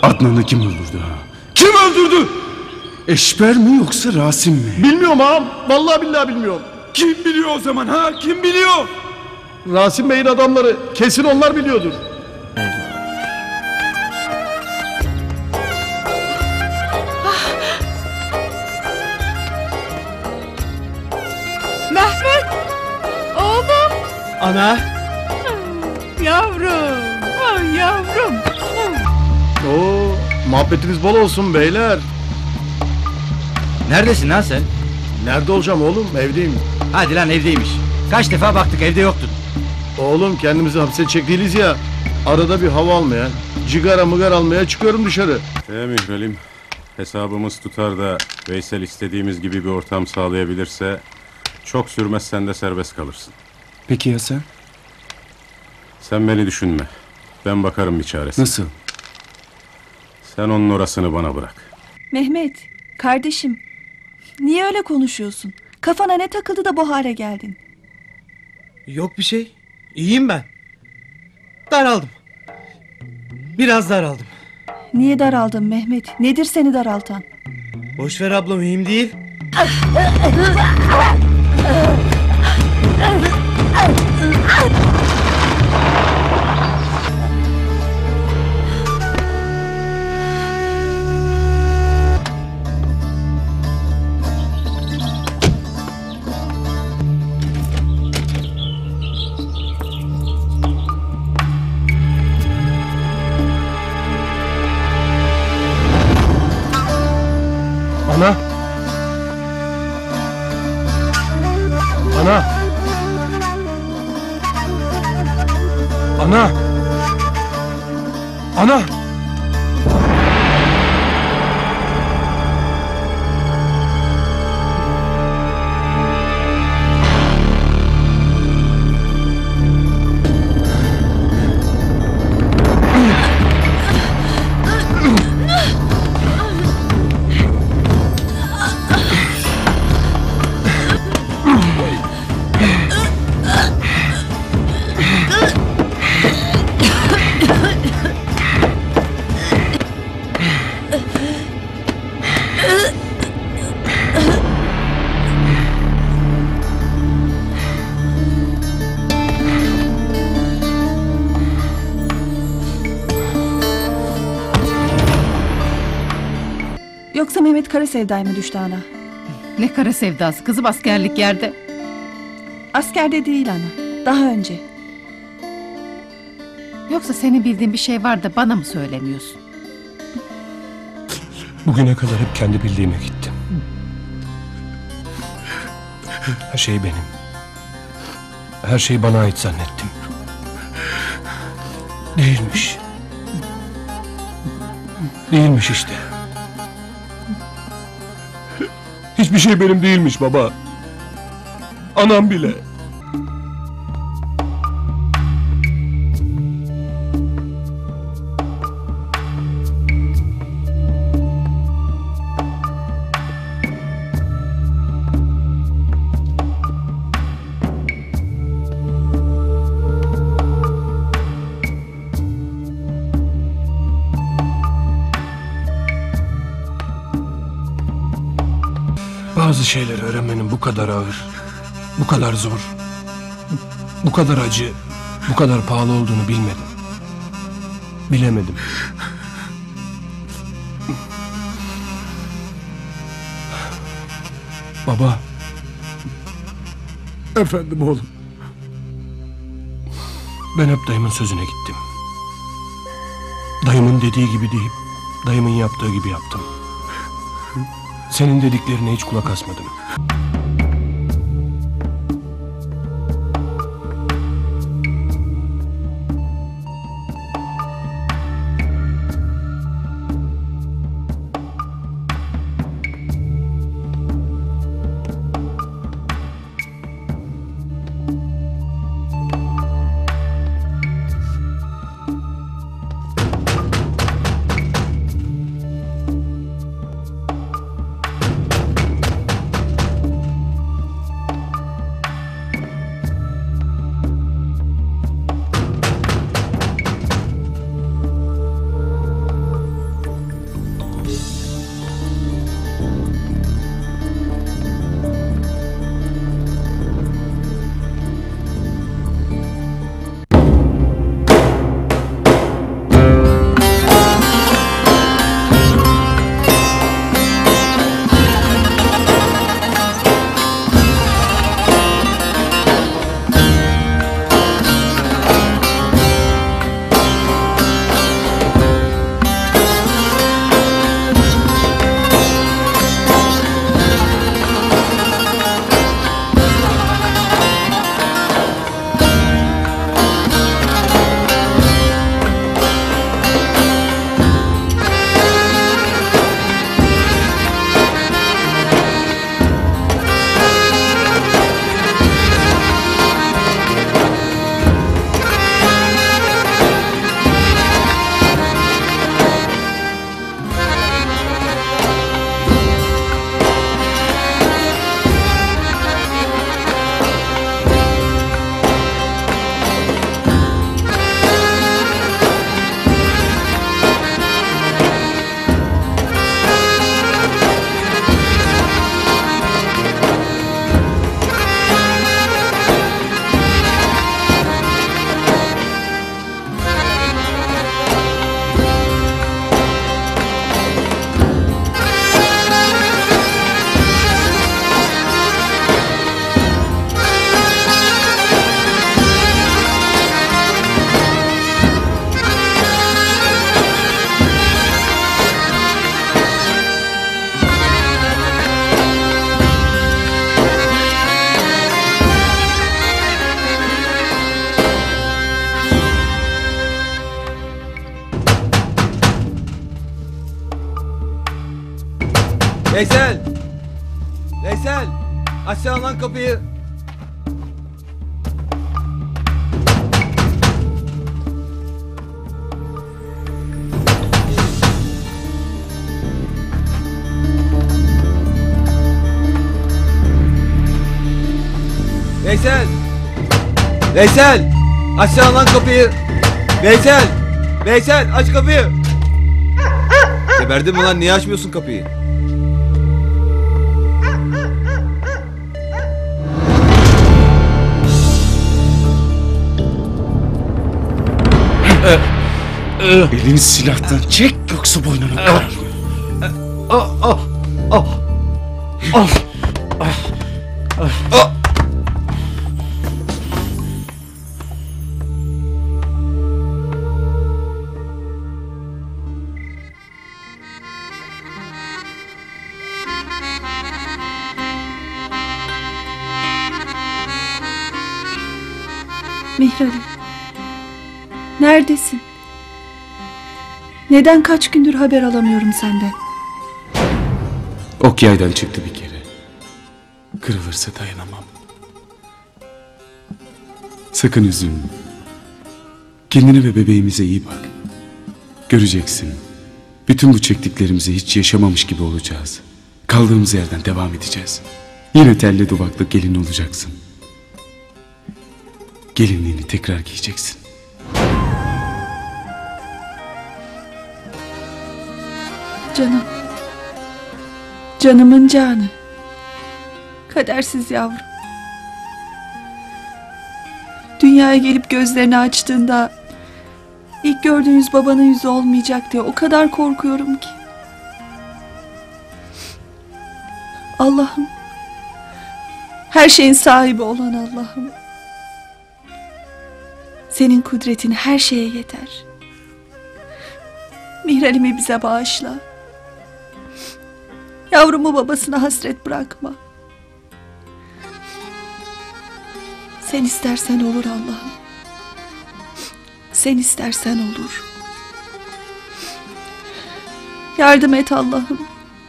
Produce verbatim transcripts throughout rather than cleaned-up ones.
Adnan'ı kim öldürdü ha? Kim öldürdü? Eşber mi yoksa Rasim mi? Bilmiyorum ağam. Vallahi billahi bilmiyorum. Kim biliyor o zaman ha? Kim biliyor? Rasim Bey'in adamları. Kesin onlar biliyordur. Mehmet! Oğlum! Ana! Yavrum! Ay yavrum! Oo, muhabbetiniz bol olsun beyler. Neredesin lan sen? Nerede olacağım oğlum? Evdeyim. Hadi lan evdeymiş. Kaç defa baktık evde yoktun. Oğlum kendimizi hapse çektiğiniz ya. Arada bir hava almaya, cigara mıgar almaya çıkıyorum dışarı. Ee Mihralim, hesabımız tutar da Veysel istediğimiz gibi bir ortam sağlayabilirse çok sürmez, sen de serbest kalırsın. Peki ya sen? Sen beni düşünme. Ben bakarım bir çaresine. Nasıl? Sen onun orasını bana bırak. Mehmet, kardeşim. Niye öyle konuşuyorsun? Kafana ne takıldı da bu hale geldin? Yok bir şey. İyiyim ben. Daraldım. Biraz daraldım. Niye daraldın Mehmet? Nedir seni daraltan? Boşver abla, mühim değil. Ana! Ana! Ana! Ana! Yoksa Mehmet kara sevdaya mı düştü ana? Ne kara sevdası kızım, askerlik yerde. Askerde değil ana. Daha önce. Yoksa senin bildiğin bir şey var da bana mı söylemiyorsun? Bugüne kadar hep kendi bildiğime gittim. Her şey benim. Her şey bana ait zannettim. Değilmiş. Değilmiş işte. Hiçbir şey benim değilmiş baba. Anam bile. Bazı şeyleri öğrenmenin bu kadar ağır, bu kadar zor, bu kadar acı, bu kadar pahalı olduğunu bilmedim. Bilemedim. Baba. Efendim oğlum. Ben hep dayımın sözüne gittim. Dayımın dediği gibi deyip, dayımın yaptığı gibi yaptım. Senin dediklerine hiç kulak asmadım. Veysel! Veysel! Açsana lan kapıyı. Veysel! Veysel! Açsana lan kapıyı. Veysel! Veysel aç kapıyı. Geberdin mi lan, niye açmıyorsun kapıyı? Elini silahtan çek yoksa boynunu kırarım. Mihrali. Neredesin? Neden kaç gündür haber alamıyorum senden? Ok yaydan çıktı bir kere. Kırılırsa dayanamam. Sakın üzülme. Kendine ve bebeğimize iyi bak. Göreceksin. Bütün bu çektiklerimizi hiç yaşamamış gibi olacağız. Kaldığımız yerden devam edeceğiz. Yine telli duvaklı gelin olacaksın. Gelinliğini tekrar giyeceksin. Canım. Canımın canı. Kadersiz yavrum. Dünyaya gelip gözlerini açtığında ilk gördüğün yüz babanın yüzü olmayacak diye o kadar korkuyorum ki. Allah'ım. Her şeyin sahibi olan Allah'ım. Senin kudretin her şeye yeter. Mihral'imi bize bağışla. Yavrumu babasına hasret bırakma. Sen istersen olur Allah'ım. Sen istersen olur. Yardım et Allah'ım.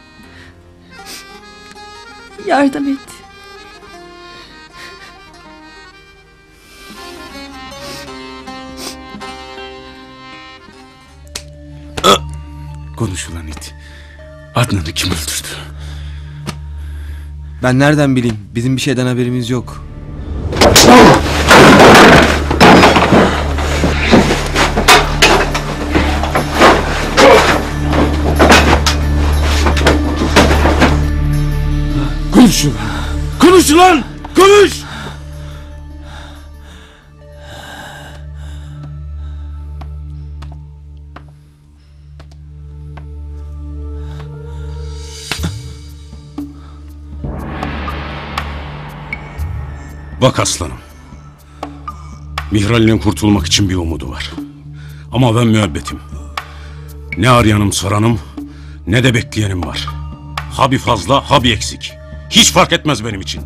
Yardım et. Konuş ulan it. Adnan'ı kim öldürdü? Ben nereden bileyim? Bizim bir şeyden haberimiz yok. Konuş ulan! Konuş ulan! Konuş! Bak aslanım. Mihral'in kurtulmak için bir umudu var. Ama ben müebbetim. Ne arayanım soranım, ne de bekleyenim var. Ha bir fazla, ha bir eksik. Hiç fark etmez benim için.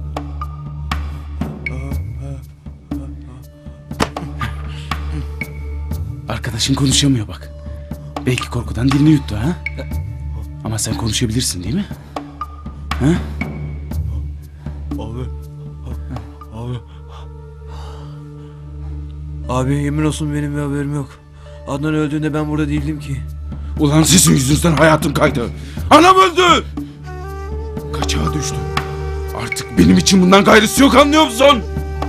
Arkadaşın konuşamıyor bak. Belki korkudan dilini yuttu ha? Ama sen konuşabilirsin değil mi? Ha? Abi. Abi. Abi yemin olsun benim bir haberim yok. Adnan öldüğünde ben burada değildim ki. Ulan sizin yüzünüzden hayatım kaydı. Anam öldü. Kaçağa düştü. Artık benim için bundan gayrısı yok, anlıyor musun?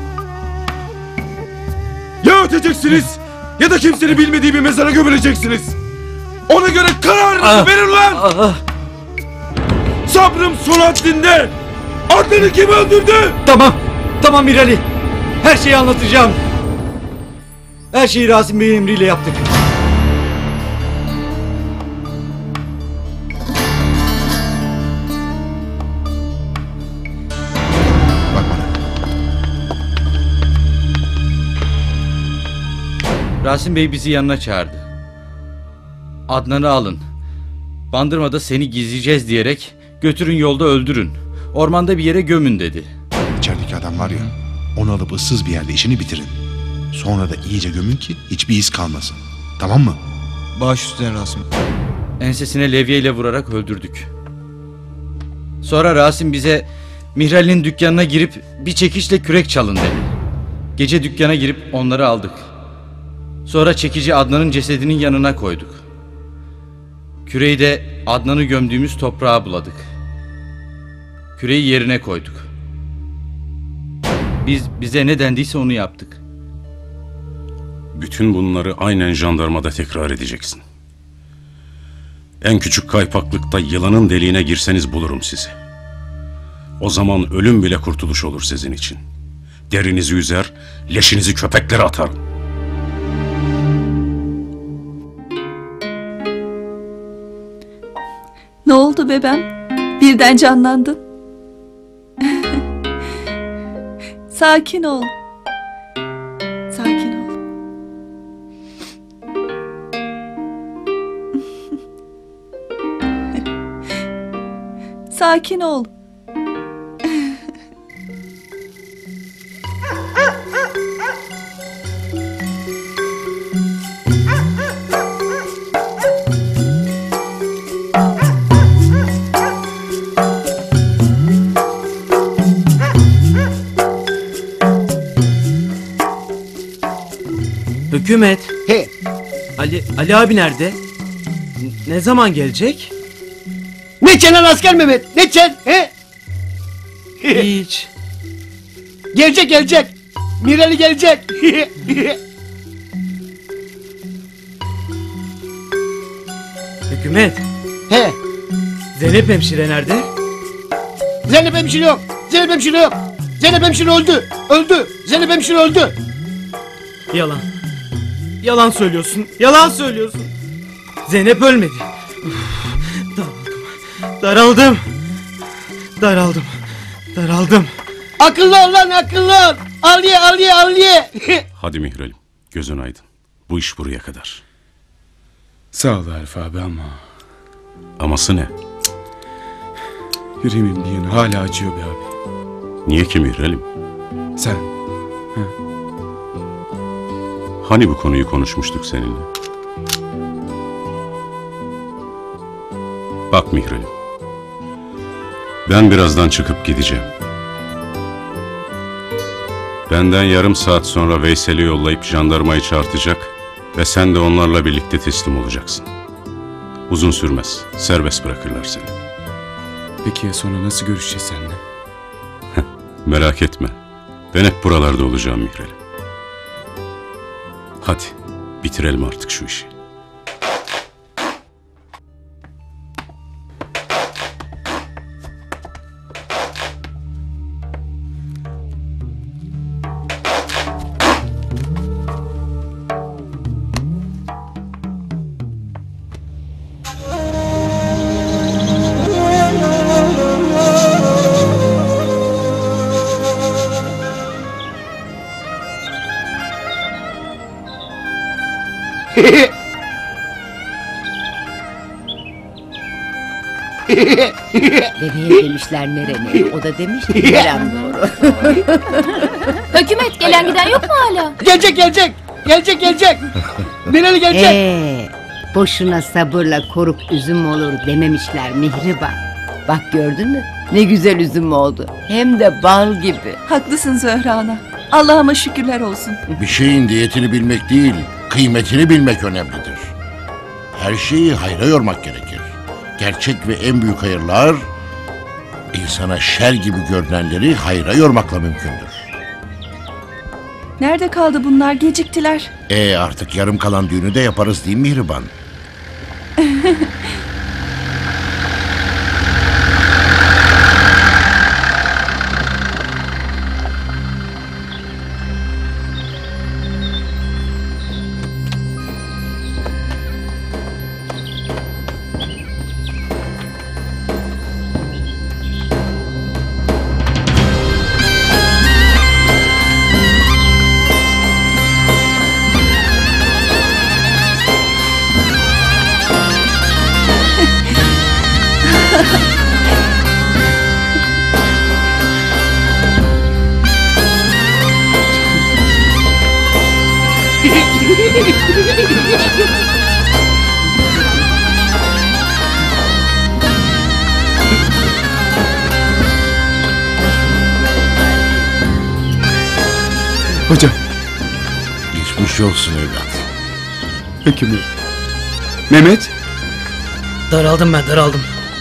Ya öteceksiniz ya da kimsenin bilmediği bir mezara gömüleceksiniz. Ona göre kararınızı Ah. verin lan. Ah. Sabrım son haddinde. Adnan'ı kim öldürdü? Tamam. Tamam Mirali. Her şeyi anlatacağım. Her şeyi Rasim Bey'in emriyle yaptık. Bak bana. Rasim Bey bizi yanına çağırdı. Adnan'ı alın. Bandırmada seni gizleyeceğiz diyerek götürün, yolda öldürün. Ormanda bir yere gömün dedi. İçerideki adam var ya, onu alıp ıssız bir yerde işini bitirin. Sonra da iyice gömün ki hiçbir iz kalmasın. Tamam mı? Baş üstüne Rasim. Ensesine levyeyle vurarak öldürdük. Sonra Rasim bize Mihral'in dükkanına girip bir çekiçle kürek çalın dedi. Gece dükkana girip onları aldık. Sonra çekici Adnan'ın cesedinin yanına koyduk. Küreği de Adnan'ı gömdüğümüz toprağa buladık. Küreği yerine koyduk. Biz bize ne dendiyse onu yaptık. Bütün bunları aynen jandarmada tekrar edeceksin. En küçük kaypaklıkta yılanın deliğine girseniz bulurum sizi. O zaman ölüm bile kurtuluş olur sizin için. Derinizi yüzer, leşinizi köpeklere atarım. Ne oldu bebem? Birden canlandın. Sakin ol. Sakin ol. Sakin ol. Hükümet. He. Ali Ali abi nerede? N- ne zaman gelecek? Ne çenen asker Mehmet? Ne çen? He? Hiç. Gelecek gelecek. Mirali gelecek. Hükümet. He. Zeynep hemşire nerede? Zeynep hemşire yok. Zeynep hemşire yok. Zeynep hemşire öldü. Öldü. Zeynep hemşire öldü. Yalan. Yalan söylüyorsun. Yalan söylüyorsun. Zeynep ölmedi. Uf, daraldım. Daraldım. Daraldım. Daraldım. Akıllı ol lan akıllı ol. Al ye al ye al ye. Hadi Mihral'im, gözün aydın. Bu iş buraya kadar. Sağ ol Arif abi ama Aması ne? yüreğimin bir yanı hala acıyor be abi. Niye ki Mihral'im? Sen Hani bu konuyu konuşmuştuk seninle? Bak Mihral'im. Ben birazdan çıkıp gideceğim. Benden yarım saat sonra Veysel'i yollayıp jandarmayı çağırtacak ve sen de onlarla birlikte teslim olacaksın. Uzun sürmez. Serbest bırakırlar seni. peki ya sonra nasıl görüşeceğiz seninle? Merak etme. Ben hep buralarda olacağım Mihral'im. Hadi bitirelim artık şu işi. Bebeğe demişler nereye? O da demiş ki nerem doğru. Hükümet gelen giden yok mu hala? Gelecek gelecek. Gelecek gelecek. Mirali gelecek. Ee, boşuna sabırla koruk üzüm olur dememişler Mihriban. Bak gördün mü? Ne güzel üzüm oldu. Hem de bal gibi. Haklısın Zöhra ana. Allah'ıma şükürler olsun. Bir şeyin diyetini bilmek değil, kıymetini bilmek önemlidir. Her şeyi hayra yormak gerekir. Gerçek ve en büyük hayırlar, insana şer gibi görünenleri hayra yormakla mümkündür. Nerede kaldı bunlar? Geciktiler. E artık yarım kalan düğünü de yaparız değil mi Mihriban? Hocam. Geçmiş olsun evlat. Peki mi? Mehmet? Daraldım ben daraldım.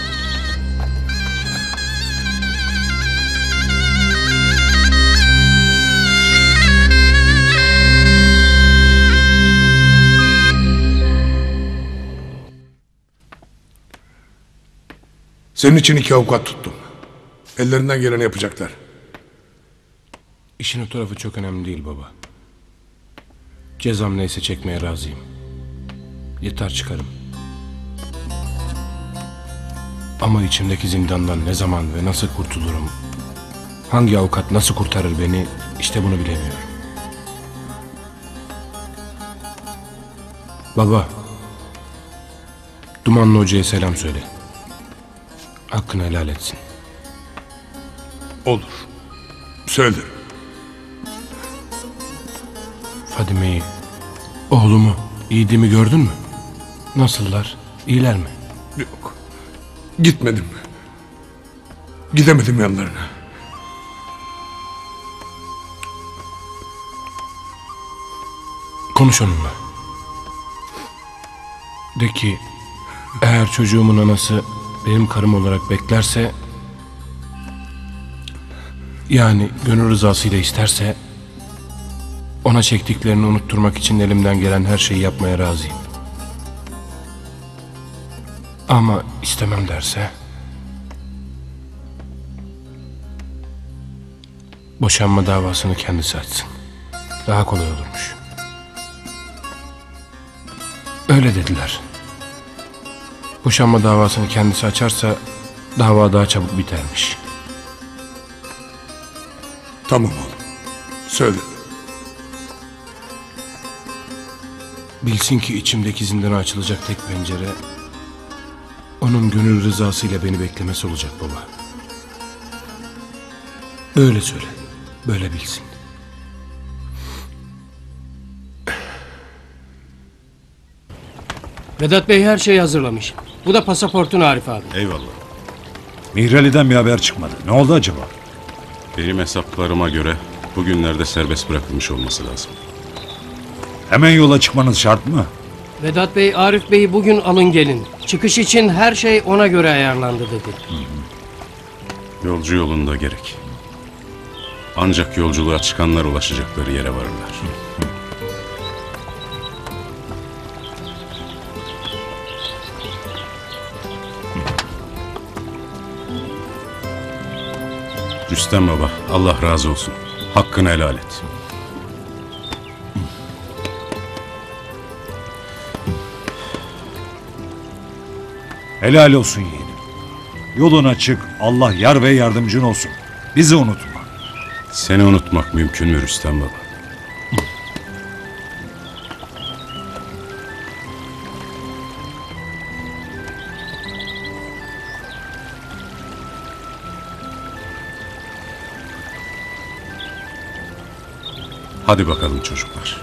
Senin için iki avukat tuttum. Ellerinden geleni yapacaklar. İşin o tarafı çok önemli değil baba. Cezam neyse çekmeye razıyım. Yeter çıkarım. Ama içimdeki zindandan ne zaman ve nasıl kurtulurum? Hangi avukat nasıl kurtarır beni? İşte bunu bilemiyorum. Baba, Dumanlı Hoca'ya selam söyle. Hakkını helal etsin. Olur. Söyle. Fadime'yi, oğlumu, Yiğit'imi gördün mü? Nasıllar? İyiler mi? Yok. Gitmedim. Gidemedim yanlarına. Konuş onunla. De ki, eğer çocuğumun anası benim karım olarak beklerse, yani gönül rızasıyla isterse, ona çektiklerini unutturmak için elimden gelen her şeyi yapmaya razıyım. Ama istemem derse, boşanma davasını kendisi açsın. Daha kolay olurmuş. Öyle dediler. Boşanma davasını kendisi açarsa dava daha çabuk bitermiş. Tamam oğlum. Söyle. Bilsin ki içimdeki zindana açılacak tek pencere onun gönül rızasıyla beni beklemesi olacak baba. Böyle söyle. Böyle bilsin. Vedat Bey her şeyi hazırlamış. Bu da pasaportun Arif abi. Eyvallah. Mihrali'den bir haber çıkmadı. Ne oldu acaba? Benim hesaplarıma göre bugünlerde serbest bırakılmış olması lazım. Hemen yola çıkmanız şart mı? Vedat Bey Arif Bey'i bugün alın gelin. Çıkış için her şey ona göre ayarlandı dedi. Hı hı. Yolcu yolunda gerek. Ancak yolculuğa çıkanlar ulaşacakları yere varırlar. Hı. Rüstem baba, Allah razı olsun. Hakkını helal et. Helal olsun yeğenim. Yolun açık, Allah yar ve yardımcın olsun. Bizi unutma. Seni unutmak mümkün mü Rüstem baba? Hadi bakalım çocuklar.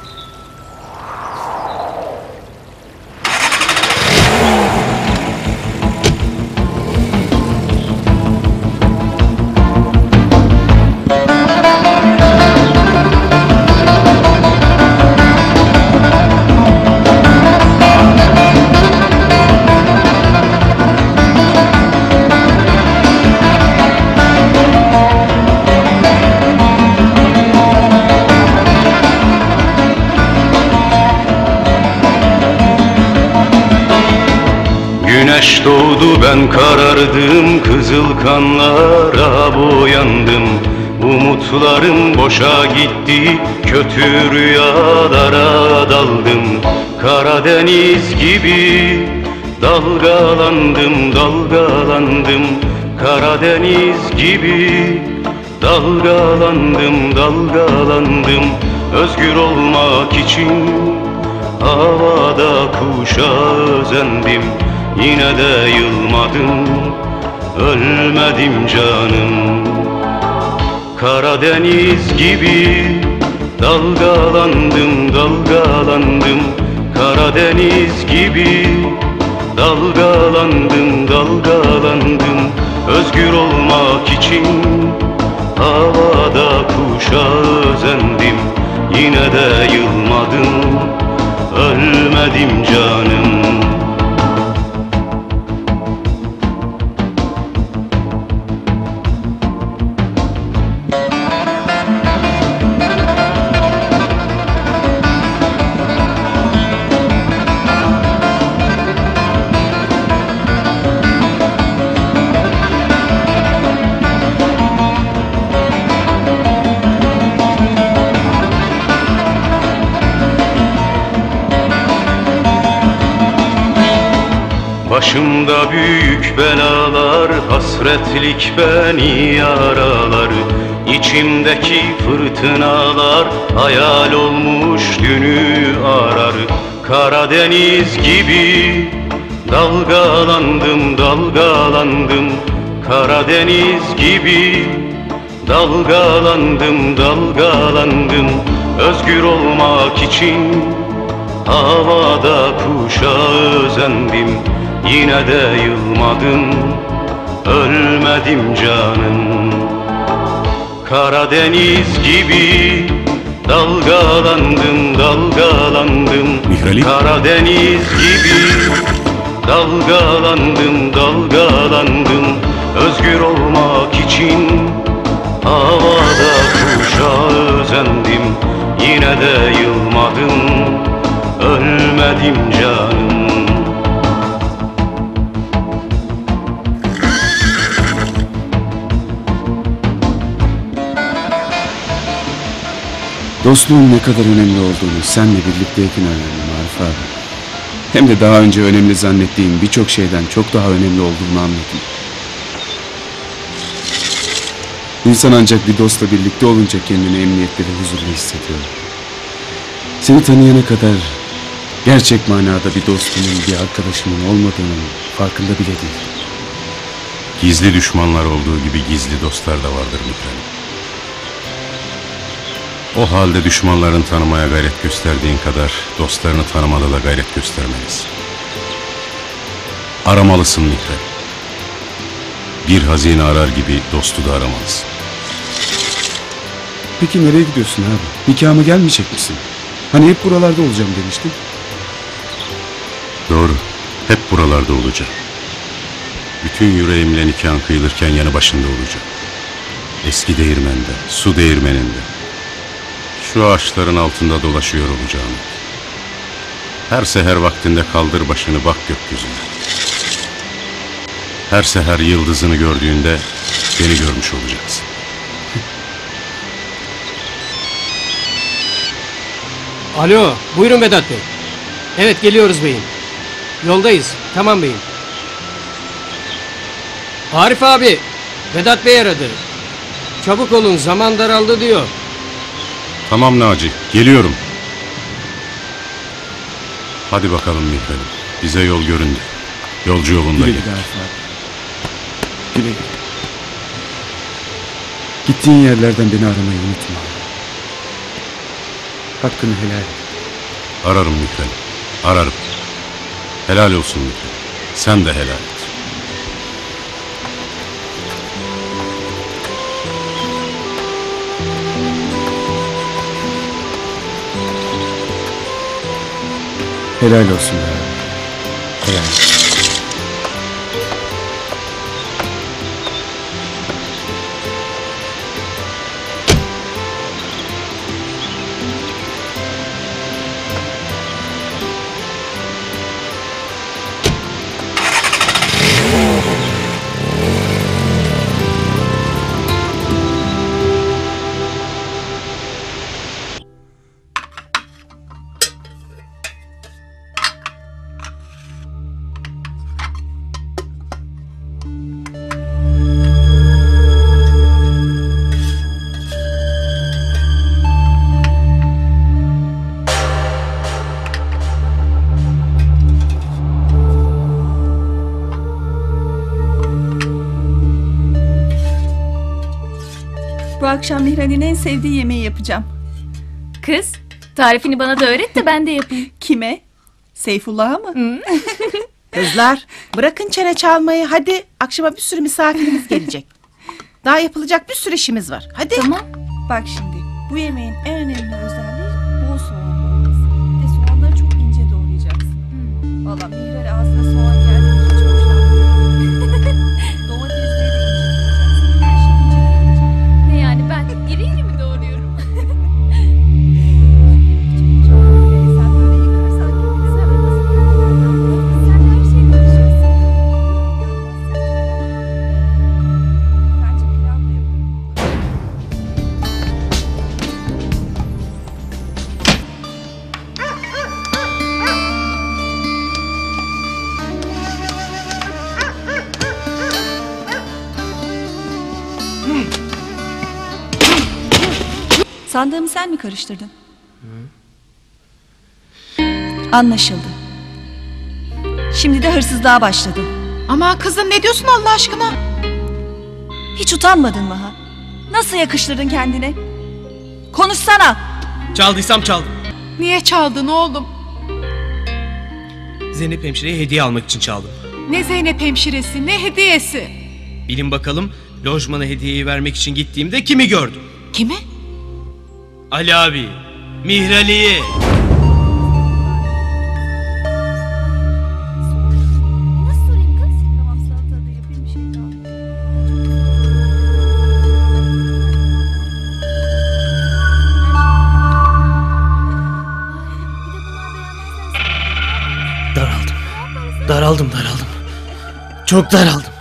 Güneş doğdu ben karardım, kızıl kanlara boyandım. Umutlarım boşa gitti, kötü rüyalara daldım. Karadeniz gibi dalgalandım, dalgalandım. Karadeniz gibi dalgalandım, dalgalandım. Özgür olmak için havada kuşa özendim. Yine de yılmadım, ölmedim canım. Karadeniz gibi dalgalandım, dalgalandım. Karadeniz gibi dalgalandım, dalgalandım. Özgür olmak için havada kuşa özendim. yine de yılmadım, ölmedim canım. Başımda büyük belalar, hasretlik beni yaralar. İçimdeki fırtınalar hayal olmuş dünü arar. Karadeniz gibi dalgalandım, dalgalandım. Karadeniz gibi dalgalandım, dalgalandım. Özgür olmak için havada kuşa özendim, yine de yılmadım, ölmedim canım. Karadeniz gibi dalgalandım, dalgalandım. Mihrali? Karadeniz gibi dalgalandım, dalgalandım. Özgür olmak için havada kuşa özendim, yine de yılmadım, ölmedim canım. Dostluğun ne kadar önemli olduğunu senle birlikteyken öğrendim Arif abi. Hem de daha önce önemli zannettiğim birçok şeyden çok daha önemli olduğunu anladım. İnsan ancak bir dostla birlikte olunca kendini emniyetli ve huzurlu hissediyor. Seni tanıyana kadar gerçek manada bir dostumun, bir arkadaşımın olmadığının farkında bile değil. Gizli düşmanlar olduğu gibi gizli dostlar da vardır Mihrali. O halde düşmanlarını tanımaya gayret gösterdiğin kadar dostlarını tanımada da gayret göstermelisin. Aramalısın Mihrali. Bir hazine arar gibi dostu da aramalısın. Peki nereye gidiyorsun abi? Nikahıma gelmeyecek misin? Hani hep buralarda olacağım demiştin. Doğru. Hep buralarda olacağım. Bütün yüreğimle nikahın kıyılırken yanı başında olacağım. Eski değirmende, su değirmeninde. Şu ağaçların altında dolaşıyor olacağım. Her seher vaktinde kaldır başını bak gökyüzüne. Her seher yıldızını gördüğünde beni görmüş olacaksın. Alo, buyurun Vedat Bey. Evet, geliyoruz beyim. Yoldayız, tamam beyim. Arif abi, Vedat Bey aradı. Çabuk olun, zaman daraldı diyor. Tamam Naci, geliyorum. Hadi bakalım Mihrali, bize yol göründü. Yolcu yolunda Güle git. güle Arif abi. Güle güle. Gittiğin yerlerden beni aramayı unutma. Hakkını helal et. Ararım Mihrali, ararım. Helal olsun Mihrali, sen de helal et. Helal olsun be abi. Helal olsun. Bu akşam Mihral'in en sevdiği yemeği yapacağım. Kız, tarifini bana da öğret de ben de yapayım. Kime? Seyfullah'a mı? Kızlar, bırakın çene çalmayı. Hadi, akşama bir sürü misafirimiz gelecek. Daha yapılacak bir sürü işimiz var. Hadi. Tamam. Bak şimdi, bu yemeğin en önemli özelliği Valla Mihrer ağzına soğan geldi mi hiç hoşlanmıyorum. Domatesleri de inceleyeceğiz. Her şeyi inceleyeceğiz. Ne yani ben iri iri mi doğruyorum? Sen böyle yıkarsan güzel olmasın. Sen her şeyi karışıyorsun. Bence pilav da yapalım. Sandığımı sen mi karıştırdın? Anlaşıldı. Şimdi de hırsızlığa başladın. Ama kızım ne diyorsun Allah aşkına? Hiç utanmadın mı ha? Nasıl yakıştırdın kendine? Konuşsana. Çaldıysam çaldım. Niye çaldın oğlum? Zeynep hemşireye hediye almak için çaldım. Ne Zeynep hemşiresi ne hediyesi? Bilin bakalım lojmana hediyeyi vermek için gittiğimde kimi gördüm? Kimi? Ali abi. Mihrali'yi. Nasıl sorayım kız? Tamam salata da yapayım bir şey daha. Daraldım. Daraldım daraldım. Çok daraldım.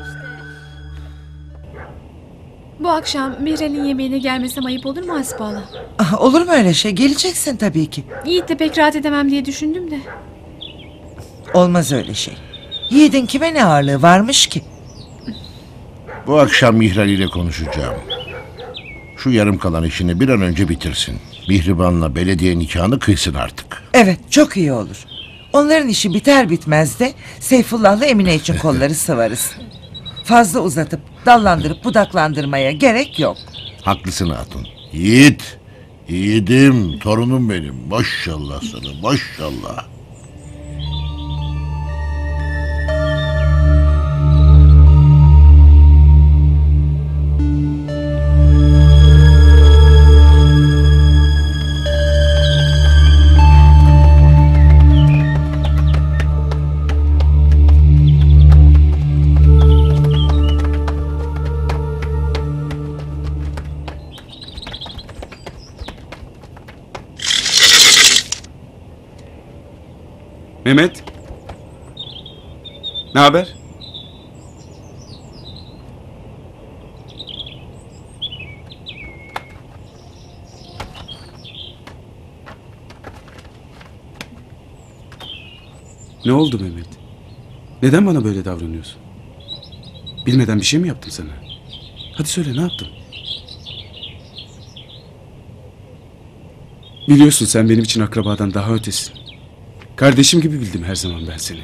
Bu akşam Mihrel'in yemeğine gelmesem ayıp olur mu Hasbala? Ah, olur mu öyle şey? Geleceksin tabii ki. Yiğit de pek rahat edemem diye düşündüm de. Olmaz öyle şey. Yiğidin kime ne ağırlığı varmış ki? Bu akşam Mihral ile konuşacağım. Şu yarım kalan işini bir an önce bitirsin. Mihriban'la belediye nikahını kıysın artık. Evet, çok iyi olur. Onların işi biter bitmez de Seyfullah'la Emine için kolları sıvarız. Fazla uzatıp dallandırıp budaklandırmaya gerek yok. Haklısın hatun. Yiğit, yiğidim, torunum benim. Maşallah sana, maşallah. Mehmet. Ne haber? Ne oldu Mehmet? Neden bana böyle davranıyorsun? Bilmeden bir şey mi yaptım sana? Hadi söyle, ne yaptım? Biliyorsun sen benim için akrabadan daha ötesin. Kardeşim gibi bildim her zaman ben seni.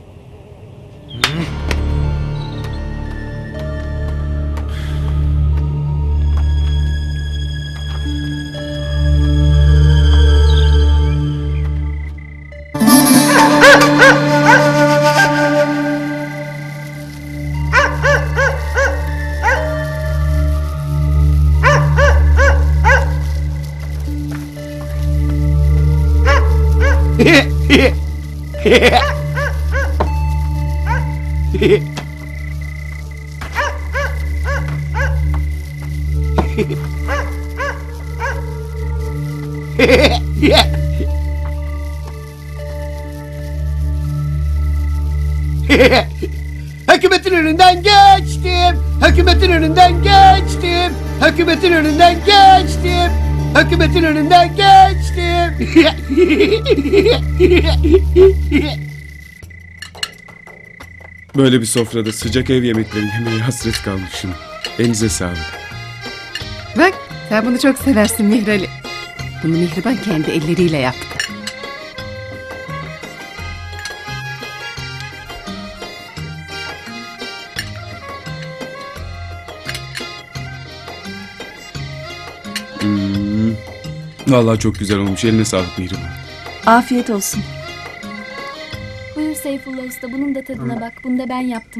Hükümetin önünden geçtim. Hükümetin önünden geçtim. Hükümetin önünden geçtim. Hükümetin önünden geçtim. Böyle bir sofrada sıcak ev yemekleri yemeye hasret kalmışım. Elinize sağlık. Bak sen bunu çok seversin Mihrali. Bunu Mihriban kendi elleriyle yaptı. Hmm. Vallahi çok güzel olmuş. Eline sağlık Mihriban. Afiyet olsun. Buyur Seyfullah Usta, bunun da tadına bak. Bunu da ben yaptım.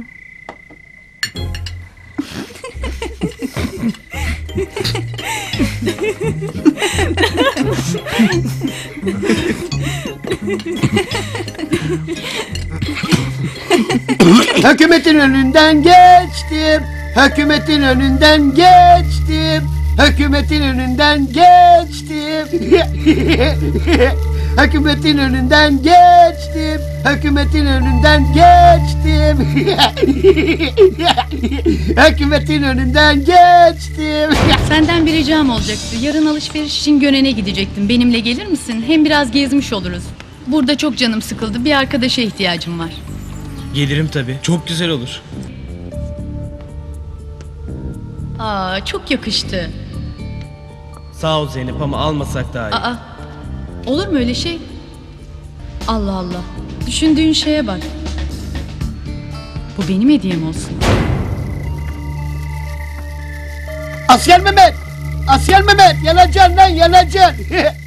Hükümetin önünden geçtim. Hükümetin önünden geçtim. Hükümetin önünden geçtim. Hükümetin önünden geçtim. Hükümetin önünden geçtim. Hükümetin önünden geçtim. Senden bir ricam olacaktı. Yarın alışveriş için Gönen'e gidecektim. Benimle gelir misin? Hem biraz gezmiş oluruz. Burada çok canım sıkıldı. Bir arkadaşa ihtiyacım var. Gelirim tabii. Çok güzel olur. Aa, çok yakıştı. Sağ ol Zeynep ama almasak daha iyi. Aa, olur mu öyle şey? Allah Allah. Düşündüğün şeye bak. Bu benim hediyem olsun. Asker Mehmet! Asker Mehmet! Yanacaksın lan yanacaksın!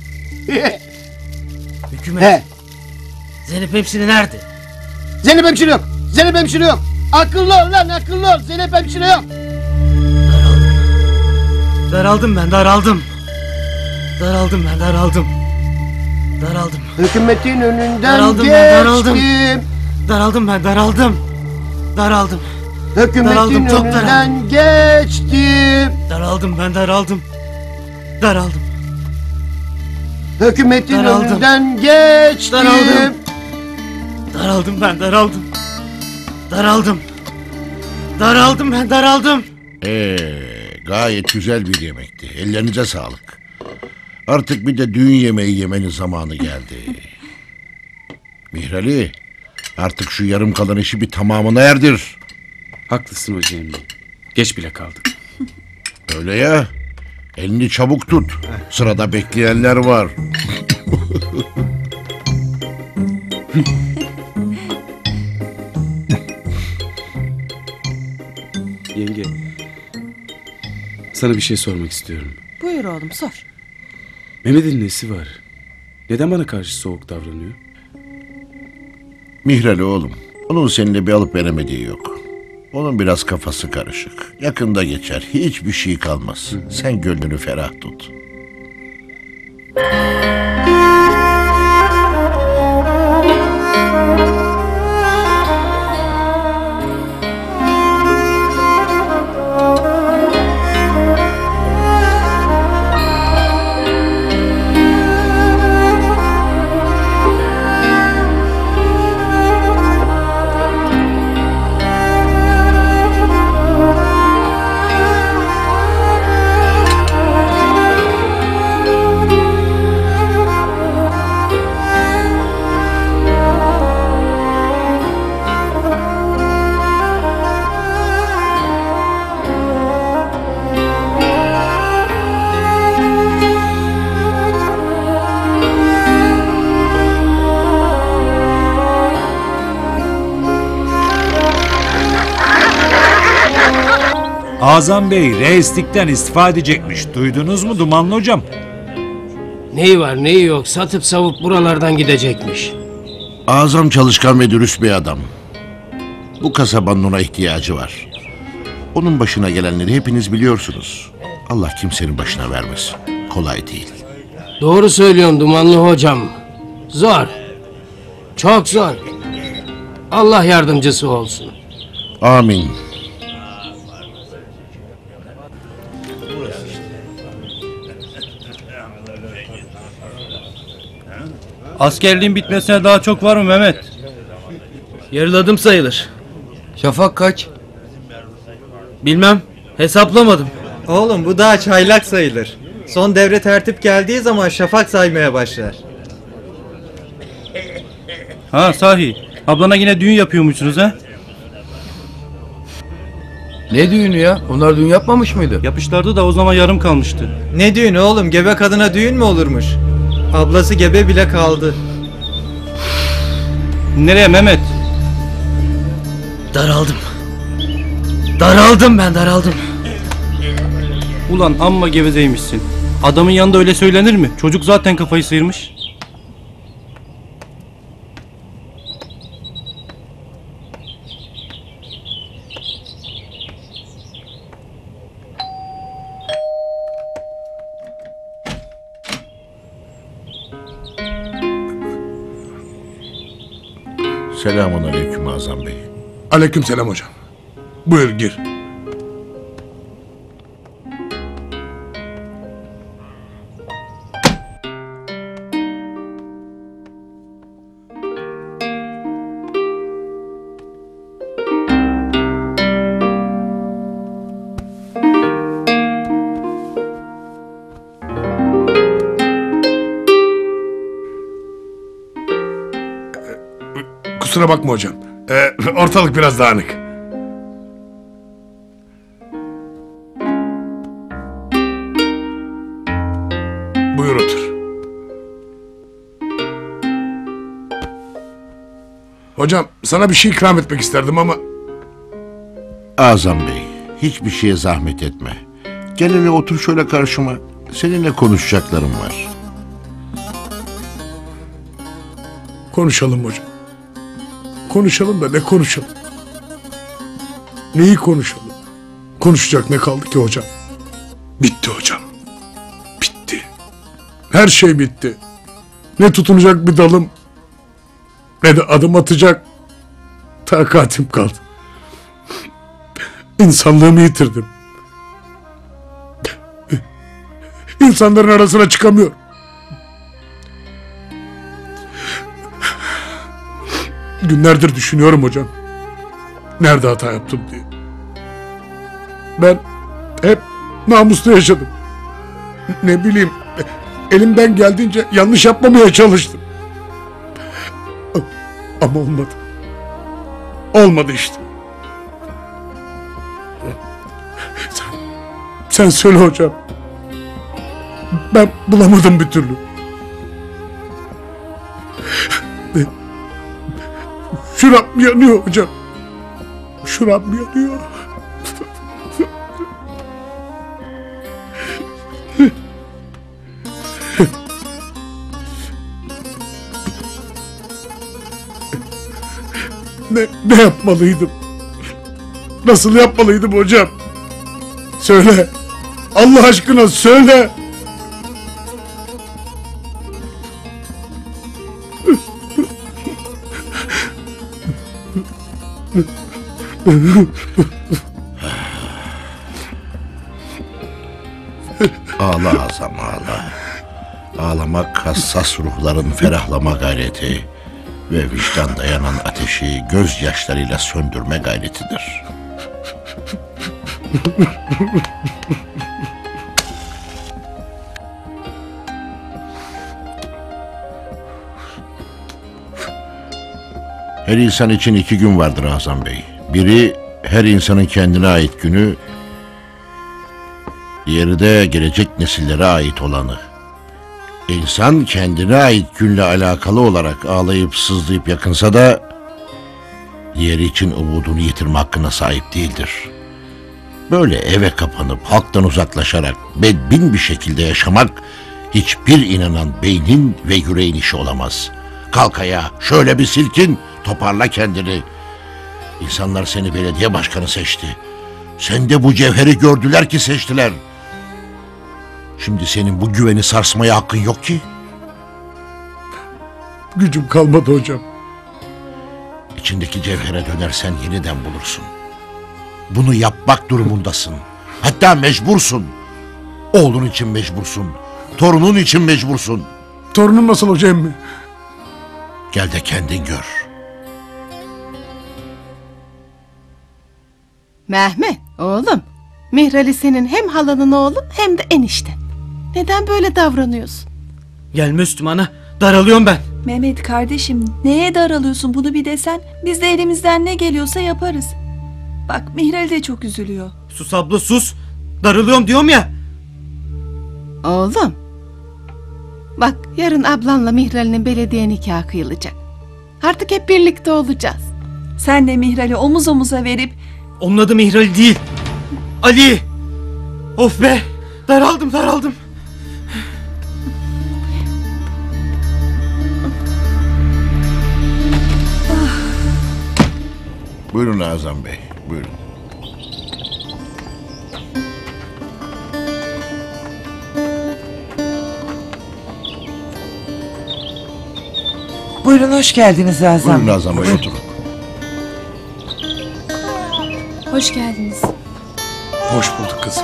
Hükümet. He. Zeynep hemşire nerede? Zeynep hemşire yok! Zeynep hemşire yok! Akıllı ol lan akıllı ol! Zeynep hemşire yok! Daraldım ben daraldım. Daraldım ben daraldım. Daraldım. Hükümetin önünden Daraldım geçtim. ben daraldım. Daraldım ben daraldım. Daraldım. Hükümetin daraldım, çok önünden daraldım. geçtim. Daraldım ben daraldım. Daraldım. Hükümetin Daraldım. önünden geçtim. Daraldım. Daraldım ben daraldım. Daraldım. Daraldım ben daraldım. Ee, gayet güzel bir yemekti. Ellerinize sağlık. Artık bir de düğün yemeği yemenin zamanı geldi. Mihrali, artık şu yarım kalan işi bir tamamına erdir. Haklısın Hoca emmi. Geç bile kaldık. Öyle ya. Elini çabuk tut. Sırada bekleyenler var. Yenge, sana bir şey sormak istiyorum. Buyur oğlum sor. Mehmet'in nesi var? Neden bana karşı soğuk davranıyor? Mihrali oğlum, onun seninle bir alıp veremediği yok. Onun biraz kafası karışık. Yakında geçer. Hiçbir şey kalmaz. Sen gönlünü ferah tut. Azam Bey reislikten istifa edecekmiş. Duydunuz mu Dumanlı hocam? Neyi var neyi yok satıp savup buralardan gidecekmiş. Azam çalışkan ve dürüst bir adam. Bu kasabanın ona ihtiyacı var. Onun başına gelenleri hepiniz biliyorsunuz. Allah kimsenin başına vermesin. Kolay değil. Doğru söylüyorsun Dumanlı hocam. Zor. Çok zor. Allah yardımcısı olsun. Amin. Askerliğin bitmesine daha çok var mı Mehmet? Yarıladım sayılır. Şafak kaç? Bilmem. Hesaplamadım. Oğlum bu daha çaylak sayılır. Son devre tertip geldiği zaman şafak saymaya başlar. Ha sahi. Ablana yine düğün yapıyormuşsunuz ha? Ne düğünü ya? Onlar düğün yapmamış mıydı? Yapışlardı da o zaman yarım kalmıştı. Ne düğünü oğlum? Gebe kadına düğün mü olurmuş? Ablası gebe bile kaldı. Nereye Mehmet? Daraldım. Daraldım ben daraldım. Ulan amma gevezeymişsin. Adamın yanında öyle söylenir mi? Çocuk zaten kafayı sıyırmış. Selamun aleyküm Azam Bey. Aleykümselam hocam. Buyur gir. Kusura bakma hocam. Ee, ortalık biraz dağınık. Buyur otur. Hocam sana bir şey ikram etmek isterdim ama... Azam Bey, hiçbir şeye zahmet etme. Gel hele otur şöyle karşıma. Seninle konuşacaklarım var. Konuşalım hocam. Konuşalım da ne konuşalım? Neyi konuşalım? Konuşacak ne kaldı ki hocam? Bitti hocam. Bitti. Her şey bitti. Ne tutunacak bir dalım, ne de adım atacak takatim kaldı. İnsanlığımı yitirdim. İnsanların arasına çıkamıyorum. Günlerdir düşünüyorum hocam. Nerede hata yaptım diye. Ben hep namuslu yaşadım. Ne bileyim, elimden geldiğince yanlış yapmamaya çalıştım. Ama olmadı. Olmadı işte. Sen, sen söyle hocam. Ben bulamadım bir türlü. Şuram yanıyor hocam. Şuram yanıyor. Ne, ne yapmalıydım? Nasıl yapmalıydım hocam? Söyle. Allah aşkına söyle. Ağla Azam, ağla. Ağlamak hassas ruhların ferahlama gayreti ve vicdanda yanan ateşi gözyaşlarıyla söndürme gayretidir. Her insan için iki gün vardır Azam Bey. Biri her insanın kendine ait günü, diğeri de gelecek nesillere ait olanı. İnsan kendine ait günle alakalı olarak ağlayıp sızlayıp yakınsa da diğeri için umudunu yitirme hakkına sahip değildir. Böyle eve kapanıp halktan uzaklaşarak bedbin bir şekilde yaşamak hiçbir inanan beynin ve yüreğin işi olamaz. Kalk ayağa, şöyle bir silkin, toparla kendini. İnsanlar seni belediye başkanı seçti. Sende bu cevheri gördüler ki seçtiler. Şimdi senin bu güveni sarsmaya hakkın yok ki. Gücüm kalmadı hocam. İçindeki cevhere dönersen yeniden bulursun. Bunu yapmak durumundasın. Hatta mecbursun. Oğlun için mecbursun. Torunun için mecbursun. Torunum nasıl hocam mı? Gel de kendin gör. Mehmet oğlum, Mihrali senin hem halanın oğlu hem de enişten. Neden böyle davranıyorsun? Gelme üstüme ana. Daralıyorum ben. Mehmet kardeşim, neye daralıyorsun bunu bir desen, biz de elimizden ne geliyorsa yaparız. Bak Mihrali de çok üzülüyor. Sus abla sus. Darılıyorum diyorum ya. Oğlum, bak yarın ablanla Mihrali'nin belediye nikahı kıyılacak. Artık hep birlikte olacağız. Sen de Mihrali omuz omuza verip... Onun adı Mihrali değil, Ali. Of be, daraldım daraldım. Buyurun Azam Bey, buyurun. Buyurun, hoş geldiniz Azam. Buyurun Azam Bey, oturun. Hoş geldiniz. Hoş bulduk kızım.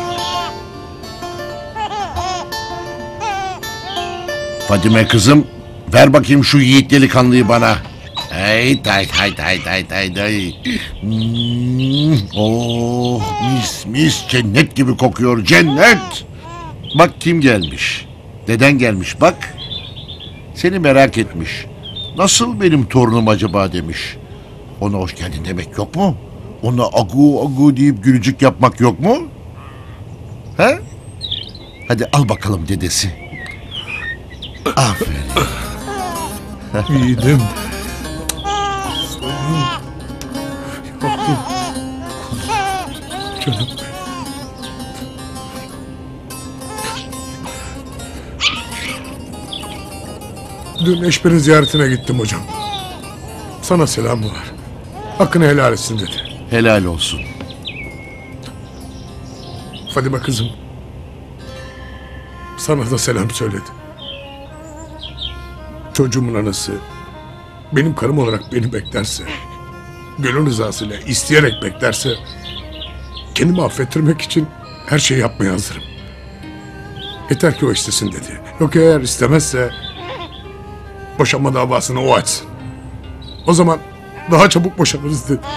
Fadime kızım, ver bakayım şu yiğit delikanlıyı bana. Hey tay tay tay tay tay tay. Hmm, oh mis mis cennet gibi kokuyor cennet. Bak kim gelmiş. Deden gelmiş bak. Seni merak etmiş. Nasıl benim torunum acaba demiş. Ona hoş geldin demek yok mu? Ona agu agu deyip gülücük yapmak yok mu? He? Hadi al bakalım dedesi. Aferin. Yiğidim. Canım. Dün Eşber'in ziyaretine gittim hocam. Sana selamı var. Hakkını helal etsin dedi. Helal olsun. Fadime kızım sana da selam söyledi. Çocuğumun anası benim karım olarak beni beklerse, gönül rızasıyla isteyerek beklerse kendimi affettirmek için her şeyi yapmaya hazırım. Yeter ki o istesin dedi. Yok eğer istemezse boşanma davasını o açsın. O zaman daha çabuk boşanırız dedi.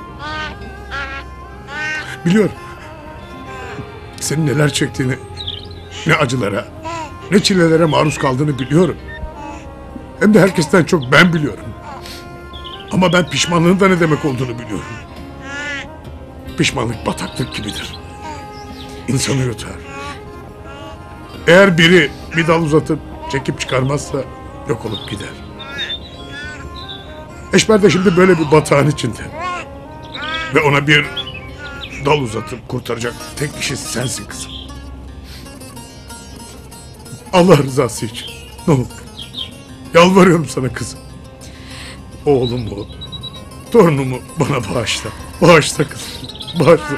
Biliyorum. Senin neler çektiğini, ne acılara, ne çilelere maruz kaldığını biliyorum. Hem de herkesten çok ben biliyorum. Ama ben pişmanlığın da ne demek olduğunu biliyorum. Pişmanlık bataklık gibidir. İnsanı yutar. Eğer biri bir dal uzatıp çekip çıkarmazsa yok olup gider. Eşber de şimdi böyle bir batağın içinde. Ve ona bir dal uzatıp kurtaracak tek kişi sensin kızım. Allah rızası için ne olur. Yalvarıyorum sana kızım. Oğlumu, torunumu bana bağışla. Bağışla kızım. Bağışla.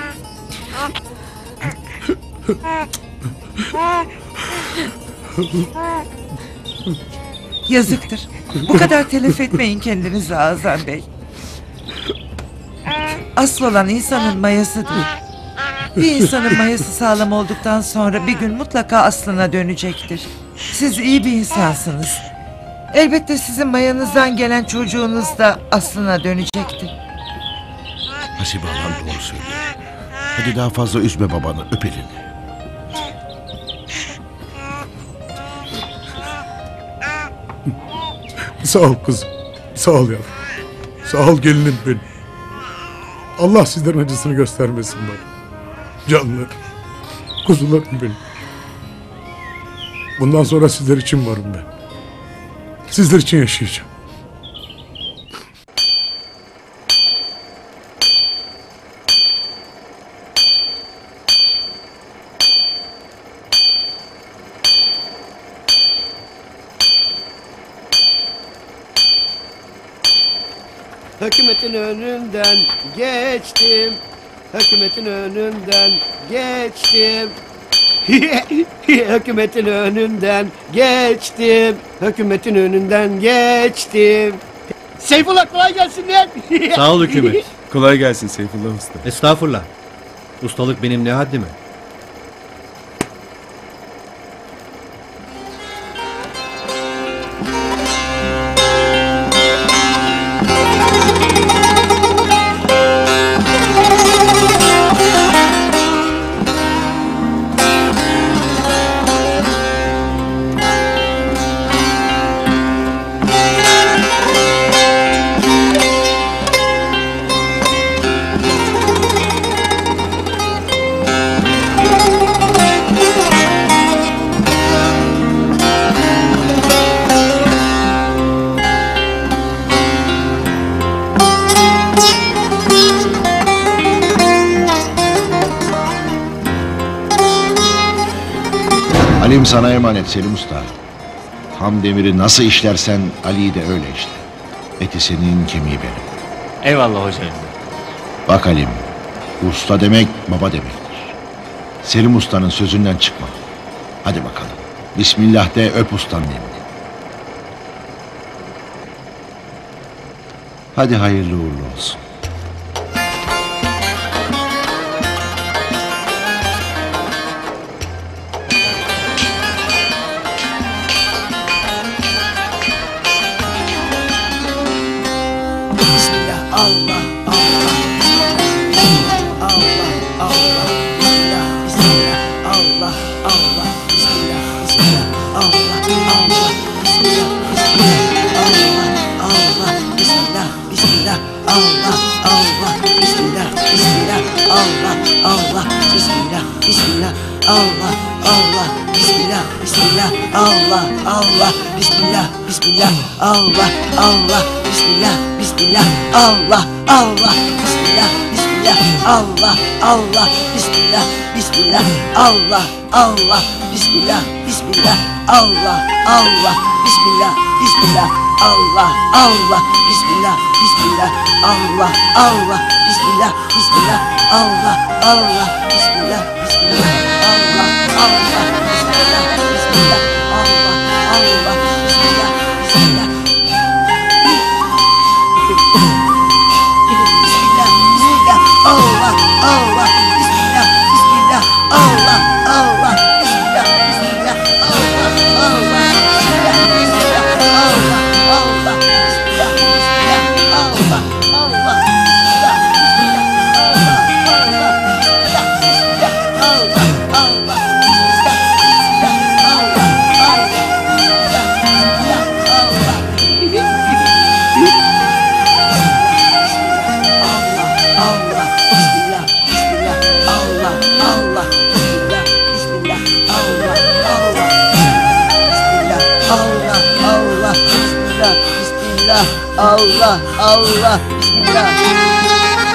Yazıktır. Bu kadar telef etmeyin kendinizi Azam Bey. Asıl olan insanın mayasıdır. Bir insanın mayası sağlam olduktan sonra bir gün mutlaka aslına dönecektir. Siz iyi bir insansınız. Elbette sizin mayanızdan gelen çocuğunuz da aslına dönecektir. Hasibe Hanım doğru söylüyor. Hadi daha fazla üzme babanı, öp elini. Sağ ol kızım. Sağ ol yavrum. Sağ ol gelinim benim. Allah sizlerin acısını göstermesin bana. Canlarım. Kuzularım benim. Bundan sonra sizler için varım ben. Sizler için yaşayacağım. Hükümetin önünden geçtim. Hükümetin önünden geçtim. Hükümetin önünden geçtim. Hükümetin önünden geçtim. Seyfullah kolay gelsin lan. Sağ ol hükümet. Kolay gelsin Seyfullah Usta. Estağfurullah. Ustalık benim ne haddime. Halim sana emanet Selim Usta. Ham demiri nasıl işlersen Ali'yi de öyle işle. Eti senin, kemiği benim. Eyvallah hocam. Bak Halim, usta demek baba demektir. Selim Usta'nın sözünden çıkma. Hadi bakalım. Bismillah de öp ustanın elini. Hadi hayırlı uğurlu olsun. Allah, Allah, Bismillah, Bismillah, Allah, Allah, Bismillah, Bismillah, Allah, Allah, Bismillah, Bismillah, Allah, Allah, Bismillah, Bismillah, Allah, Allah, Bismillah, Bismillah, Allah, Allah, Bismillah, Bismillah, Allah, Allah, Bismillah, Bismillah, Allah, Allah, Bismillah, Bismillah, Allah, Allah, Bismillah, Bismillah, Allah, Allah, Bismillah, Bismillah, Allah, Allah, Bismillah, Bismillah, Allah, Allah, Bismillah, Bismillah. Bismillah, Bismillah, Allah, Allah, Bismillah, Bismillah, Allah, Allah, Bismillah, Bismillah, Allah, Allah, Bismillah, Bismillah, Allah, Allah, Bismillah, Bismillah, Allah, Allah, Allah, Allah, Bismillah.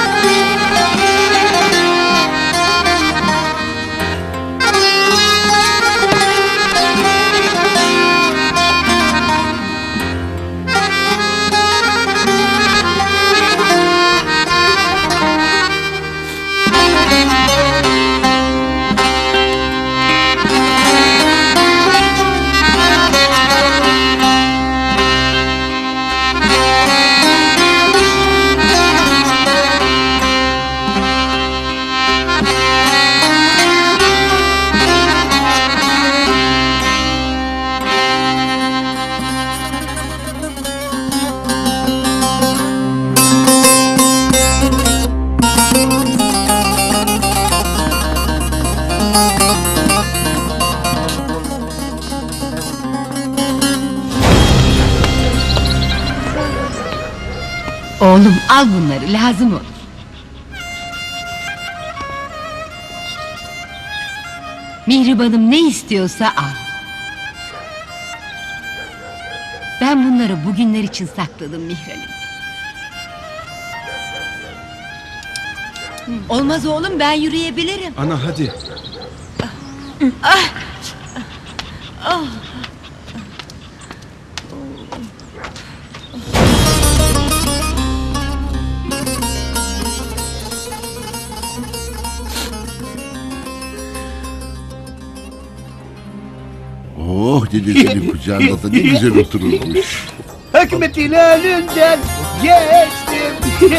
Oğlum al bunları, lazım olur. Mihribanım ne istiyorsa al. Ben bunları bugünler için sakladım Mihralim. Olmaz oğlum, ben yürüyebilirim. Ana hadi. Ah! Ah! Oh dedesinin kucağında da ne güzel otururmuş. Hükümetin önünden geçtim.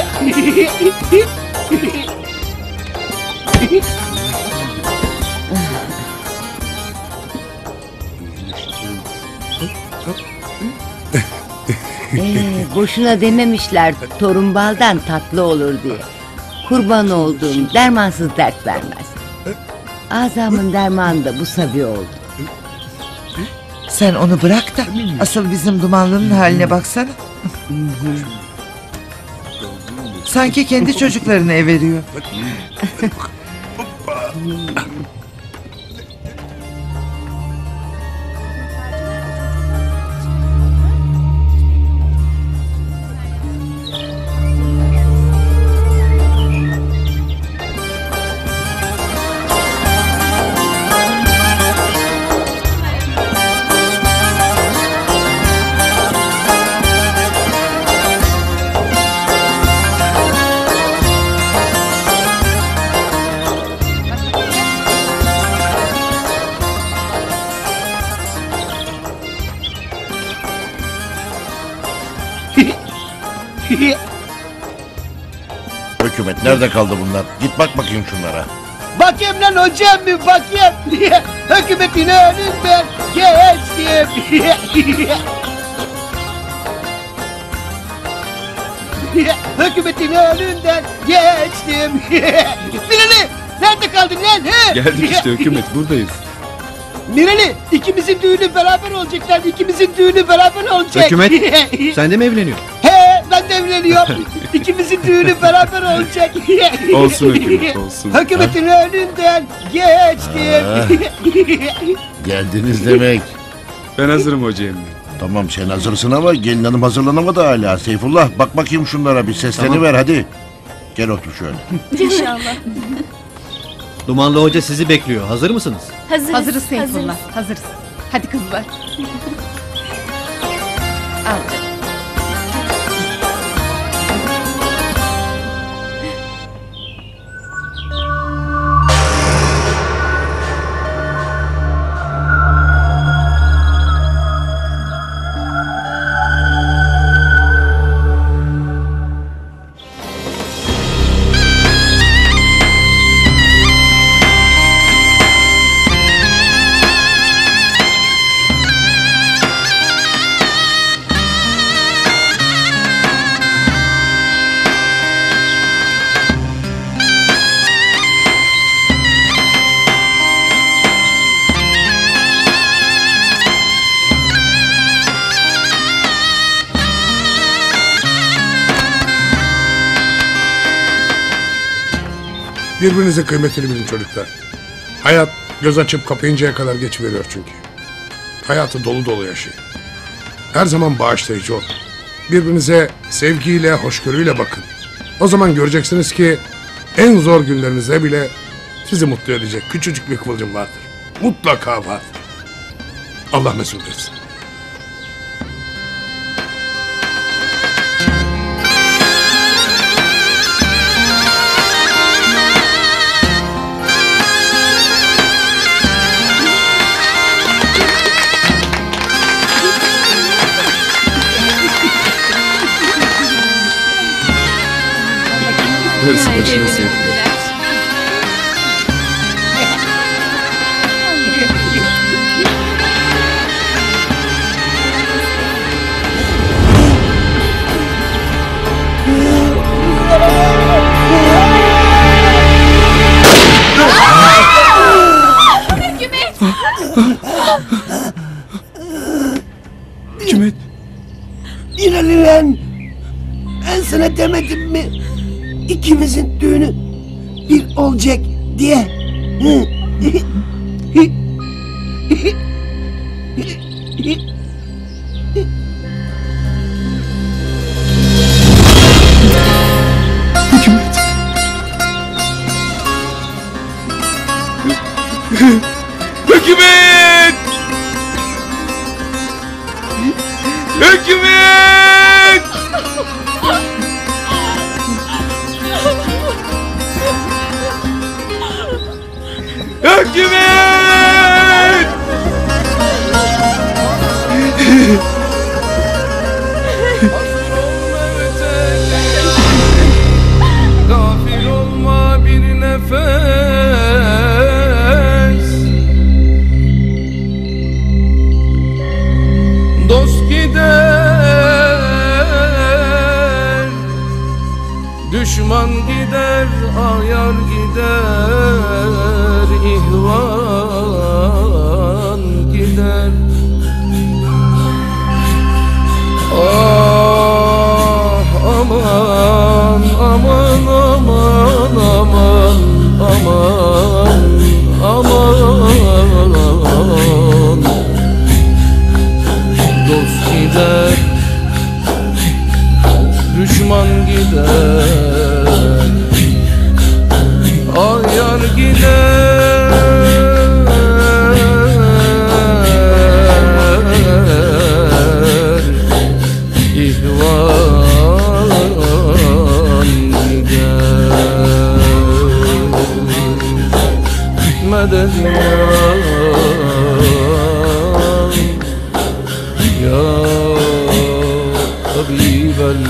Ee, boşuna dememişler torun baldan tatlı olur diye. Kurban olduğum dermansız dert vermez. Azamın dermanı da bu sabi oldu. Sen onu bırak da asıl bizim Dumanlı'nın haline baksana. Sanki kendi çocuklarını everiyor. Hükümet nerede kaldı bunlar? Git bak bakayım şunlara. Bakayım lan hocam bir bakayım. Hükümetin önünden geçtim. Hükümetin önünden geçtim. Mirali nerede kaldın lan? He? Geldik işte hükümet, buradayız. Mirali ikimizin düğünü beraber olacak lan. İkimizin düğünü beraber olacak. Hükümet sen de mi evleniyorsun? He ben de evleniyorum. geliyor. İkimizin düğünü beraber olacak. Olsun hükümet, olsun. Hükümetin önünden geçtim. Geldiniz demek. Ben hazırım hoca emmi. Tamam sen hazırsın ama gelin hanım hazırlanamadı hala. Seyfullah bak bakayım şunlara bir sesleniver hadi. Gel otur şöyle. İnşallah. Dumanlı Hoca sizi bekliyor. Hazır mısınız? Hazırız. Hazırız Seyfullah, hazırız. Hadi kızlar. Al canım. Birbirinizin kıymetini bilin çocuklar. Hayat göz açıp kapayıncaya kadar geçiveriyor çünkü. Hayatı dolu dolu yaşayın. Her zaman bağışlayıcı olun. Birbirinize sevgiyle, hoşgörüyle bakın. O zaman göreceksiniz ki en zor günlerinizde bile sizi mutlu edecek küçücük bir kıvılcım vardır. Mutlaka vardır. Allah mesut etsin. Darısı başına Seyfullah. Hükümet. İnanın lan. Ben sana demedim mi? İkimizin düğünü bir olacak diye. Hükümet. Hükümet! Hükümet! Hükümet! Gafil olma bir nefes, dost gider, düşman gider, ayar gider, ihvan gider. Ah aman aman aman aman aman aman, dost gider, düşman gider, ayar gider, ihvan gider. Medet ya, ya tabibel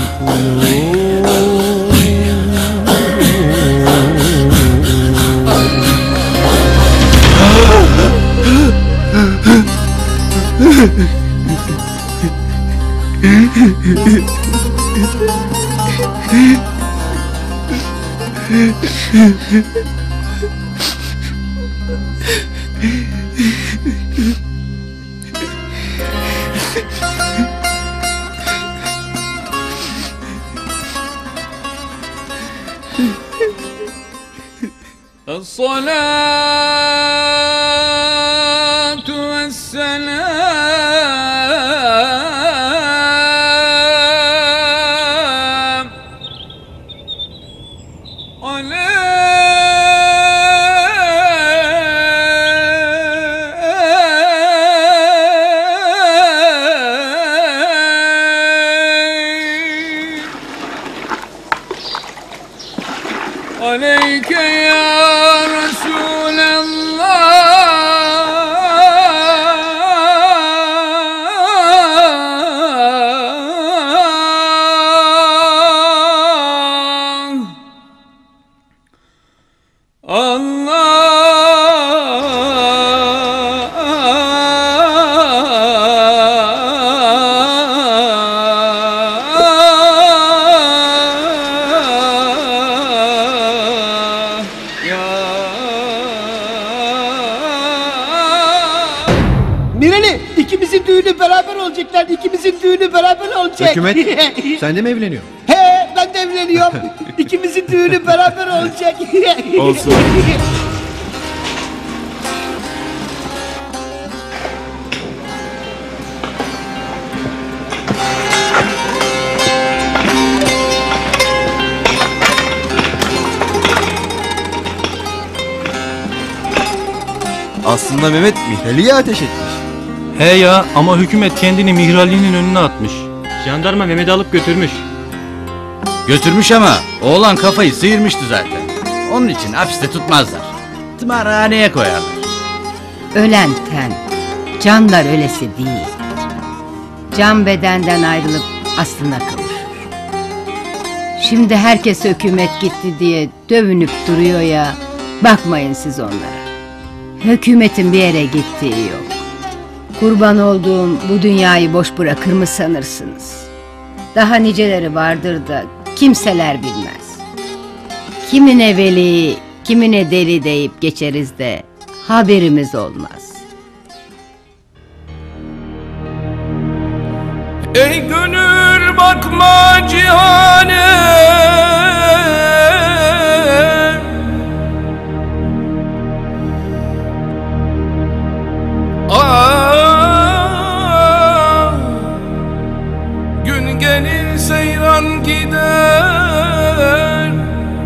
والصلاة والسلام عليك يا رسول الله Mireli, ikimizin düğünü beraber olacaklar. İkimizin düğünü beraber olacak. Hükümet sen de mi evleniyorsun? He, ben de evleniyorum. İkimizin düğünü beraber olacak. Olsun. Aslında Mehmet Mihrali'ye ateş etmiş. He ya, ama hükümet kendini Mihrali'nin önüne atmış. Jandarma Mehmet'i alıp götürmüş. Götürmüş ama oğlan kafayı sıyırmıştı zaten. Onun için hapiste tutmazlar. Tımarhaneye koyarlar. Ölen ten, canlar ölesi değil. Can bedenden ayrılıp aslına kavuşur. Şimdi herkes hükümet gitti diye dövünüp duruyor ya. Bakmayın siz onlara. Hükümetin bir yere gittiği yok. Kurban olduğum bu dünyayı boş bırakır mı sanırsınız? Daha niceleri vardır da kimseler bilmez. Kimine veli, kimine deli deyip geçeriz de haberimiz olmaz. Ey gönül bakma cihane, ah, gün gelir seyran gider,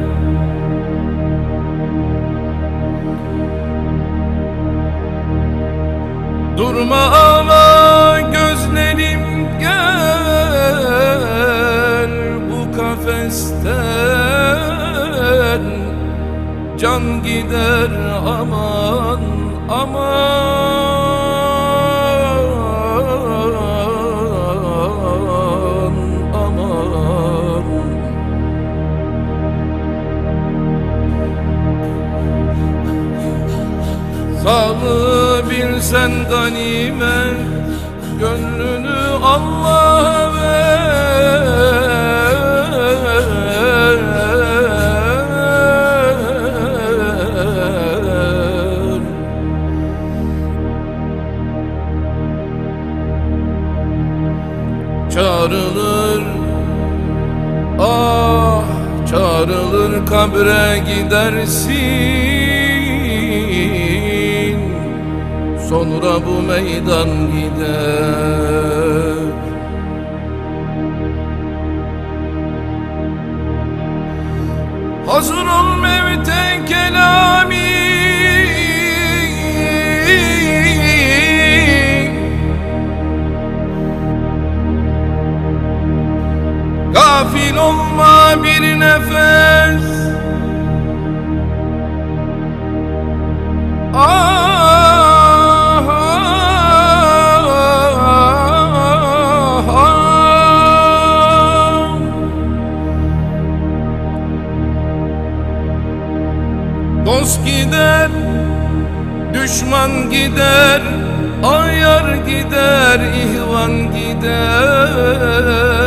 durma ama gözlerim gel bu kafesten, can gider aman aman aman. Sağlığı bilsen ganimet, gönlünü Allah'a ver. Çağrılır, ah çağrılır, kabre gidersin, sonra bu meydan gider. Hazır ol mevte kelami, gafil olma bir nefes. Ah, ah, ah, ah. Dost gider, düşman gider, ayar gider, ihvan gider.